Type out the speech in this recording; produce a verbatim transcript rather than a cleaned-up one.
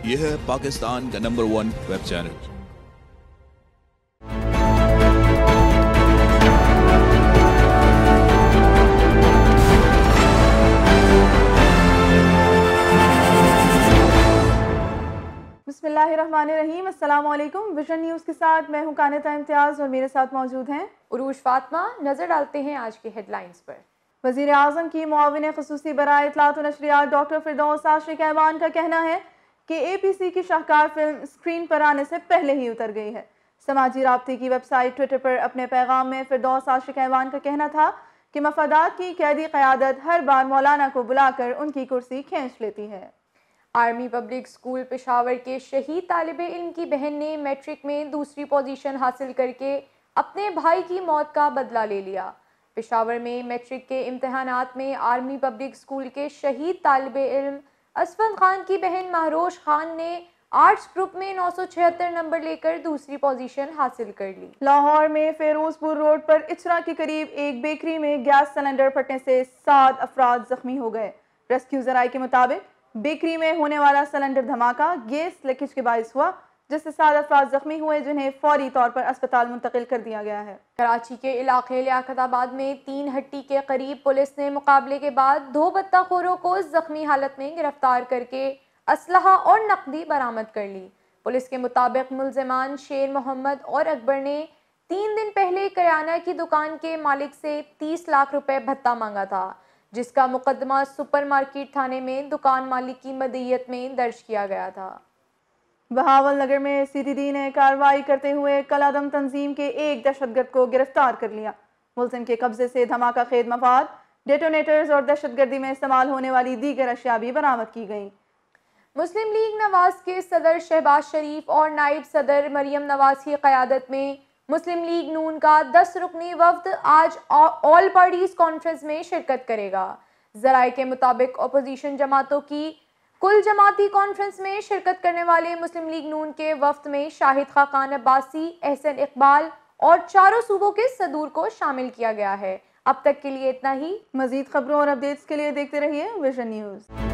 यह है पाकिस्तान का नंबर वन वेब चैनल। बिस्मिल्लाहिर्रहमानिर्रहीम। अस्सलाम वालेकुम। विजन न्यूज़ के साथ मैं हूं कानिता इम्तियाज़ और मेरे साथ मौजूद हैं उरूज फातिमा। नजर डालते हैं आज के हेडलाइंस पर। वज़ीर आज़म की मुआविन ख़ुसूसी बराए इत्तलात व नशरियात डॉक्टर फिरदौस आशिक ऐवान का कहना है कि ए पी सी की शाहकार फिल्म स्क्रीन पर आने से पहले ही उतर गई है। समाजी राब्ते की वेबसाइट ट्विटर पर अपने पैगाम में फिरदौस आशिक ऐवान का कहना था कि मफादात की कैदी क़यादत हर बार मौलाना को बुलाकर उनकी कुर्सी खींच लेती है। आर्मी पब्लिक स्कूल पेशावर के शहीद तालिब इल्म की बहन ने मैट्रिक में दूसरी पोजीशन हासिल करके अपने भाई की मौत का बदला ले लिया। पेशावर में मैट्रिक के इम्तहानात में आर्मी पब्लिक स्कूल के शहीद तालिब इल्म असफद खान की बहन महरोश खान ने आर्ट्स ग्रुप में नौ सौ छिहत्तर नंबर लेकर दूसरी पोजीशन हासिल कर ली। लाहौर में फेरोजपुर रोड पर इचरा के करीब एक बेकरी में गैस सिलेंडर फटने से सात अफराद जख्मी हो गए। रेस्क्यू जराये के मुताबिक बेकरी में होने वाला सिलेंडर धमाका गैस लीकेज के बायस हुआ, जिससे सात अफराद जख्मी हुए जिन्हें फौरी तौर पर अस्पताल मुंतकिल कर दिया गया है। कराची के इलाके लियाकताबाद में तीन हट्टी के करीब पुलिस ने मुकाबले के बाद दो बत्ताखोरों को जख्मी हालत में गिरफ्तार करके असलहा और नकदी बरामद कर ली। पुलिस के मुताबिक मुलजिमान शेर मोहम्मद और अकबर ने तीन दिन पहले किराना की दुकान के मालिक से तीस लाख रुपए भत्ता मांगा था, जिसका मुकदमा सुपरमार्केट थाने में दुकान मालिक की मदईयत में दर्ज किया गया था। बहावल नगर में सी टी डी ने कार्रवाई करते हुए कलादम तंजीम के एक दहशतगर्द को गिरफ्तार कर लिया। मुलजिम के कब्जे से धमाका खेद मफाद, डेटोनेटर्स और दहशतगर्दी में इस्तेमाल होने वाली दीगर अशिया भी बरामद की गई। मुस्लिम लीग नवाज के सदर शहबाज शरीफ और नायब सदर मरियम नवाज की क़यादत में मुस्लिम लीग नून का दस रुकनी वफ्द आज ऑल पार्टीज कॉन्फ्रेंस में शिरकत करेगा। जराये के मुताबिक अपोजिशन जमातों की कुल जमाती कॉन्फ्रेंस में शिरकत करने वाले मुस्लिम लीग नून के वफ्द में शाहिद खाकान अब्बासी, एहसन इकबाल और चारों सूबों के सदूर को शामिल किया गया है। अब तक के लिए इतना ही। मजीद खबरों और अपडेट्स के लिए देखते रहिए विजन न्यूज़।